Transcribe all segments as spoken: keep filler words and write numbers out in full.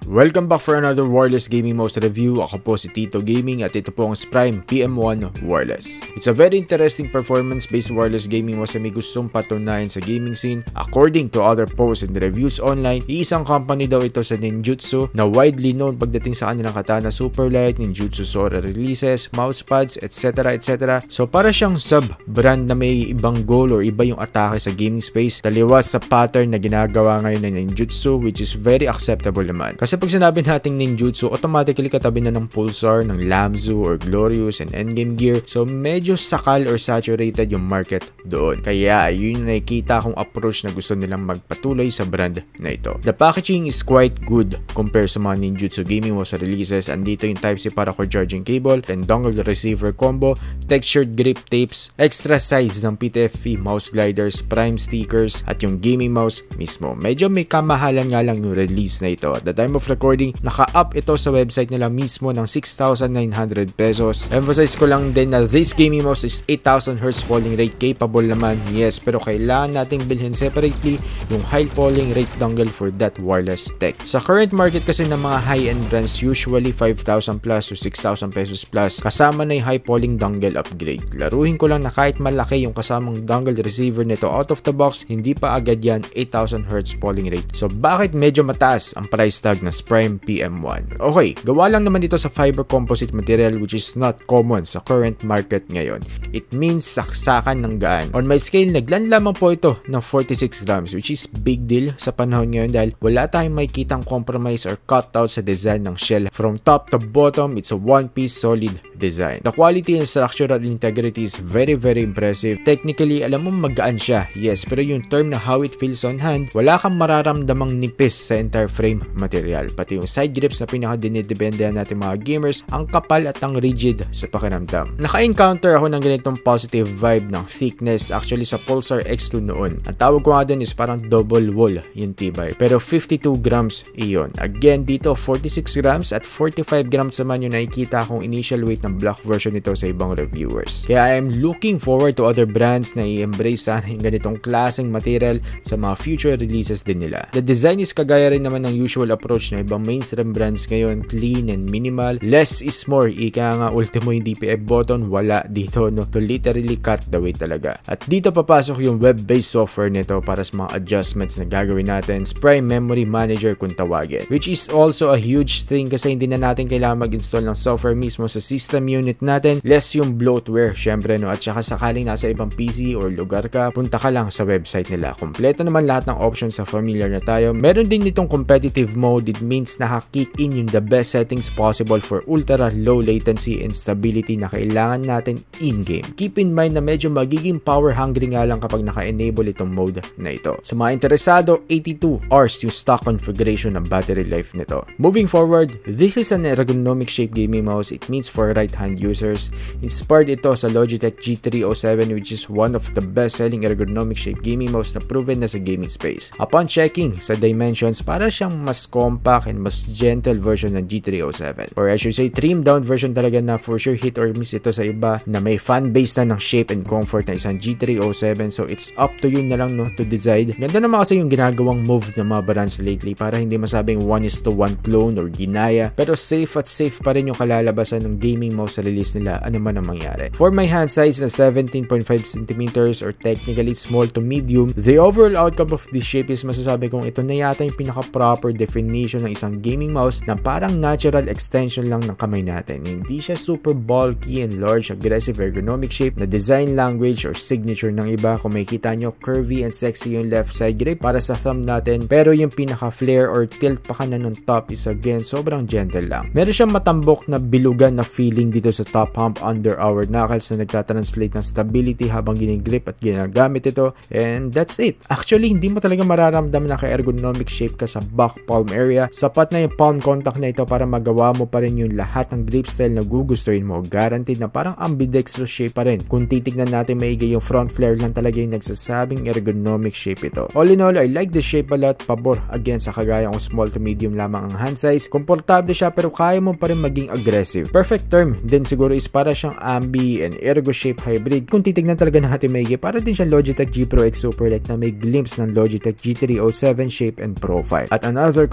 Welcome back for another wireless gaming mouse review. Ako po si Tito Gaming at ito po ang Sprime P M one Wireless. It's a very interesting performance-based wireless gaming mouse na may gustong patunayan sa gaming scene. According to other posts and reviews online, iisang company daw ito sa ninjutsu na widely known pagdating sa kanilang katana Superlight, ninjutsu Sora releases, mousepads, et cetera et cetera. So para siyang sub-brand na may ibang goal or iba yung atake sa gaming space, taliwas sa pattern na ginagawa ngayon ng ninjutsu, which is very acceptable naman. Kasi pag sinabi nating ninjutsu, automatically katabi na ng Pulsar, ng Lamzu, or Glorious and Endgame Gear. So medyo sakal or saturated yung market doon. Kaya yun yung nakikita kong approach na gusto nilang magpatuloy sa brand na ito. The packaging is quite good compared sa mga ninjutsu gaming mouse releases. Andito yung Type-C para cord charging cable, and dongle receiver combo, textured grip tapes, extra size ng P T F E mouse gliders, prime stickers, at yung gaming mouse mismo. Medyo may kamahalan nga lang yung release na ito. At the time of recording, naka-up ito sa website nila mismo ng six thousand nine hundred pesos. Emphasize ko lang din na this gaming mouse is eight thousand hertz falling rate capable naman, yes, pero kailangan nating bilhin separately yung high falling rate dongle for that wireless tech. Sa current market kasi ng mga high-end brands, usually five thousand plus to six thousand pesos plus, kasama na yung high falling dongle upgrade. Laruhin ko lang na kahit malaki yung kasamang dongle receiver nito out of the box, hindi pa agad yan eight thousand hertz falling rate. So bakit medyo mataas ang price tag na Sprime P M one? Okay, gawa lang naman dito sa fiber composite material, which is not common sa current market ngayon. It means saksakan ng gaan. On my scale, naglan lamang po ito ng forty-six grams, which is big deal sa panahon ngayon dahil wala tayong makikitang compromise or cutout sa design ng shell. From top to bottom, it's a one-piece solid design. The quality and structural integrity is very very impressive. Technically, alam mo magaan siya, yes, pero yung term na how it feels on hand, wala kang mararamdamang nipis sa entire frame material. Pati yung side grips na pinaka-dinidependehan natin mga gamers, ang kapal at ang rigid sa pakiramdam. Naka-encounter ako ng ganitong positive vibe ng thickness actually sa Pulsar X two noon. Ang tawag ko nga dun is parang double wall yung tibay. Pero fifty-two grams iyon. Again, dito forty-six grams at forty-five grams naman yung nakikita kong initial weight ng black version nito sa ibang reviewers. Kaya I am looking forward to other brands na i-embrace sana yung ganitong klaseng material sa mga future releases din nila. The design is kagaya rin naman ng usual approach ng ibang mainstream brands ngayon, clean and minimal. Less is more. Ika nga ultimo yung D P I button, wala dito, no, to literally cut the weight talaga. At dito papasok yung web-based software nito para sa mga adjustments na gagawin natin, Sprime Memory Manager kung tawagin, which is also a huge thing kasi hindi na natin kailangan mag-install ng software mismo sa system unit natin. Less yung bloatware, syempre, no, at saka sakaling nasa ibang P C or lugar ka, punta ka lang sa website nila. Kompleto naman lahat ng options sa familiar na tayo. Meron din nitong competitive mode. It means naka-kick in yung the best settings possible for ultra low latency and stability na kailangan natin in-game. Keep in mind na medyo magiging power hungry nga lang kapag naka-enable itong mode na ito. Sa mga interesado, eighty-two hours yung stock configuration ng battery life nito. Moving forward, this is an ergonomic shape gaming mouse. It means for right-hand users. Inspired ito sa Logitech G three oh seven, which is one of the best-selling ergonomic shape gaming mouse na proven na sa gaming space. Upon checking sa dimensions, para siyang mas compact and mas gentle version ng G three oh seven. Or I should say, trimmed down version talaga na for sure hit or miss ito sa iba na may fan base na ng shape and comfort na isang G three oh seven. So it's up to you na lang, no, to decide. Ganda naman kasi yung ginagawang move ng mga brands lately para hindi masabing one is to one clone or ginaya. Pero safe at safe pa rin yung kalalabasan ng gaming mouse sa release nila, ano man ang mangyari. For my hand size na seventeen point five centimeters or technically small to medium, the overall outcome of this shape is masasabi kong ito na yata yung pinaka-proper definition ng isang gaming mouse na parang natural extension lang ng kamay natin. Hindi siya super bulky and large, aggressive ergonomic shape na design language or signature ng iba. Kung makikita nyo, curvy and sexy yung left side grip para sa thumb natin, pero yung pinaka-flare or tilt pa kanan ng top is again sobrang gentle lang. Meron siyang matambok na bilugan na feeling dito sa top hump under our knuckles na nagtatranslate ng stability habang ginigrip at ginagamit ito, and that's it. Actually, hindi mo talaga mararamdaman na ka-ergonomic shape ka sa back palm area. Sapat na yung palm contact na ito para magawa mo pa rin yung lahat ng grip style na gugustuhin mo. Guaranteed na parang ambidextrous shape pa rin. Kung titignan natin maigi, yung front flare lang talaga yung nagsasabing ergonomic shape ito. All in all, I like the shape a lot. Pabor again sa kagaya kung small to medium lamang ang hand size. Komportable siya pero kaya mo pa rin maging aggressive. Perfect term din siguro is para siyang ambi and ergo shape hybrid. Kung titignan talaga natin maigi, para din siyang Logitech G Pro X Superlight na may glimpse ng Logitech G three oh seven shape and profile. At another consideration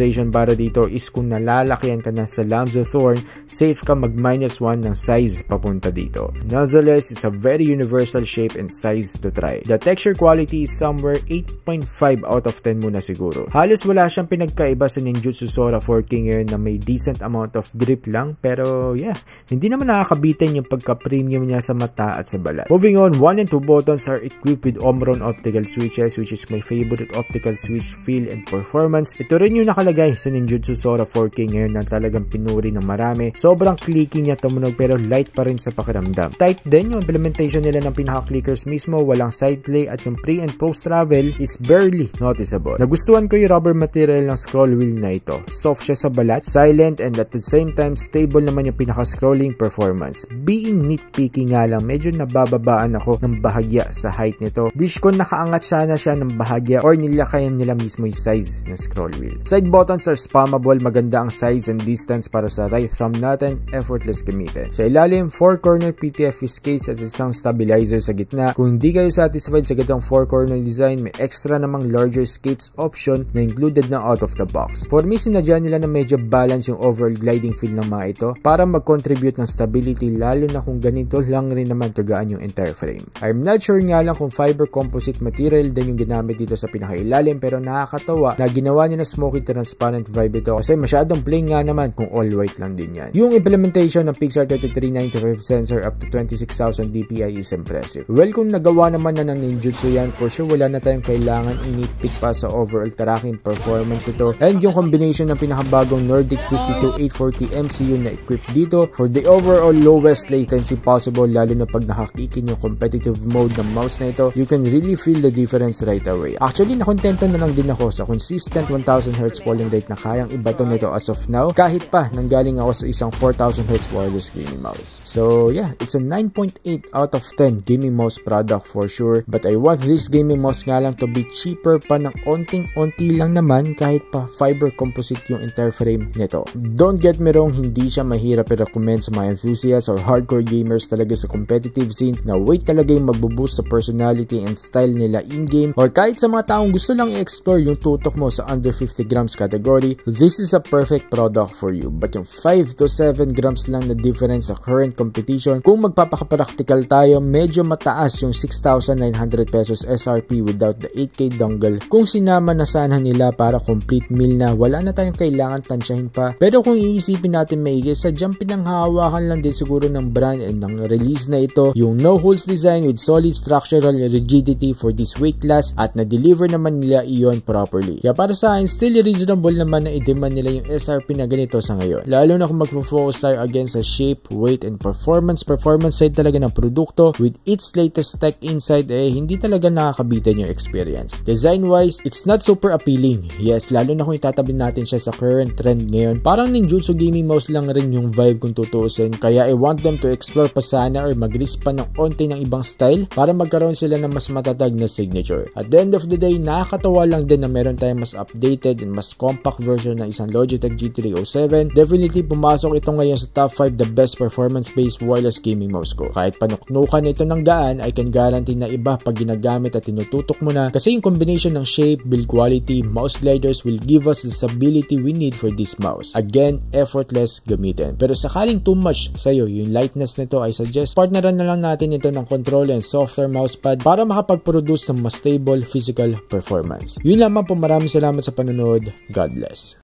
implementation para dito is kung nalalakihan ka na sa Lambs of Thorn, safe ka mag minus one ng size papunta dito. Nonetheless, it's a very universal shape and size to try. The texture quality is somewhere eight point five out of ten muna siguro. Halos wala siyang pinagkaiba sa Ninjutsu Sora four K ngayon na may decent amount of grip lang, pero yeah, hindi naman nakakabitin yung pagka-premium niya sa mata at sa balat. Moving on, one and two buttons are equipped with Omron optical switches, which is my favorite optical switch feel and performance. Ito rin yung nakalagay sa Ninjutsu Sora four K ngayon na talagang pinuri ng marami. Sobrang clicky niya tumunog pero light pa rin sa pakiramdam. Tight din yung implementation nila ng pinaka-clickers mismo, walang side play at yung pre and post travel is barely noticeable. Nagustuhan ko yung rubber material ng scroll wheel na ito. Soft siya sa balat, silent, and at the same time stable naman yung pinaka-scrolling performance. Being nitpicky nga lang, medyo nabababaan ako ng bahagya sa height nito. Wish ko nakaangat sana siya ng bahagya or nilakayan nila mismo yung size ng scroll wheel. Side buttons are spammable, maganda ang size and distance para sa right thumb natin, effortless gamitin. Sa ilalim, four corner P T F skates at isang stabilizer sa gitna. Kung hindi kayo satisfied sa gatong four corner design, may extra namang larger skates option na included na out of the box. For me, sinadya nila na medyo balance yung overall gliding feel ng mga ito para mag-contribute ng stability, lalo na kung ganito lang rin naman tagaan yung entire frame. I'm not sure nga lang kung fiber composite material din yung ginamit dito sa pinakailalim, pero nakakatawa na ginawa niya na smoky transparent vibe ito kasi masyadong plain nga naman kung all white lang din yan. Yung implementation ng Pixar thirty-three ninety-five sensor up to twenty-six thousand D P I is impressive. Well, kung nagawa naman na ng Ninjutsu yan, for sure wala na tayong kailangan initpick pa sa overall tracking performance ito, and yung combination ng pinakabagong Nordic fifty-two eight forty M C U na equipped dito for the overall lowest latency possible, lalo na pag nakakikin yung competitive mode ng mouse na ito, you can really feel the difference right away. Actually, nakontento na lang din ako sa consistent one thousand hertz polling rate na kayang ibato nito as of now, kahit pa nanggaling ako sa isang four thousand hertz wireless gaming mouse. So yeah, it's a nine point eight out of ten gaming mouse product for sure, but I want this gaming mouse nga lang to be cheaper pa ng onting-onti lang naman, kahit pa fiber composite yung entire frame nito. Don't get me wrong, hindi siya mahirap i-recommend sa mga enthusiasts or hardcore gamers talaga sa competitive scene na weight talaga yung magbuboost sa personality and style nila in-game, or kahit sa mga taong gusto lang i-explore yung tutok mo sa under fifty grams category, this is a perfect product for you. But yung five to seven grams lang na difference sa current competition, kung magpapaka-practical tayo, medyo mataas yung six thousand nine hundred pesos S R P without the eight K dongle. Kung sinama na sana nila para complete meal na, wala na tayong kailangan tansyahin pa. Pero kung iisipin natin maigi, sadyang pinanghahawakan lang din siguro ng brand and ng release na ito yung no holes design with solid structural rigidity for this weight class, at na-deliver naman nila iyon properly. Kaya para sa akin, still reasonable naman na i-demand nila yung S R P na ganito sa ngayon. Lalo na kung magpo-focus tayo again sa shape, weight, and performance. Performance side talaga ng produkto with its latest tech inside, eh hindi talaga nakakabitin yung experience. Design-wise, it's not super appealing. Yes, lalo na kung itatabi natin siya sa current trend ngayon. Parang Ninjutsu gaming mouse lang rin yung vibe kung tutuusin. Kaya I want them to explore pa sana or mag-risk pa ng onti ng ibang style para magkaroon sila ng mas matatag na signature. At the end of the day, nakakatawa lang din na meron tayong mas updated and mas compact version ng isang Logitech G three oh seven. Definitely pumasok ito ngayon sa top five the best performance-based wireless gaming mouse ko. Kahit panuknukan ito ng gaan, I can guarantee na iba pag ginagamit at tinututok mo na, kasi yung combination ng shape, build quality, mouse gliders will give us the stability we need for this mouse. Again, effortless gamitin. Pero sakaling too much sa'yo yung lightness nito, I suggest partneran na lang natin ito ng controller and software mousepad para makapag-produce ng mas stable physical performance. Yun lamang po, maraming salamat sa panonood. God bless.